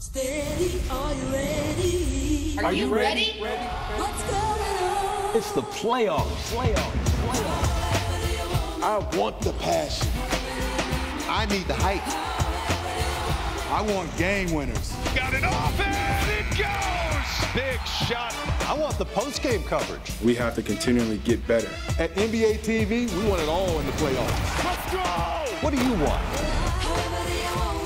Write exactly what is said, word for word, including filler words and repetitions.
Steady, are you ready? Are, are you ready? ready? ready? What's going on? It's the playoffs. Playoffs. Playoffs. I want the passion. I need the hype. I want game winners. Got it off and it goes! Big shot. I want the post-game coverage. We have to continually get better. At N B A T V, we want it all in the playoffs. Let's go! What do you want?